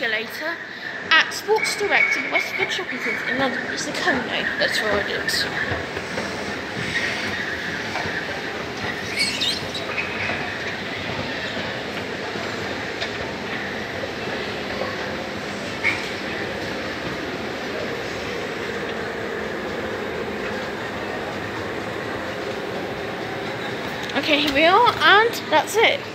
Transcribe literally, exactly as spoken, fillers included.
escalator at Sports Direct in Westwood Shopping Centre in London. It's the Como that's ordered. Okay, here we are, and that's it.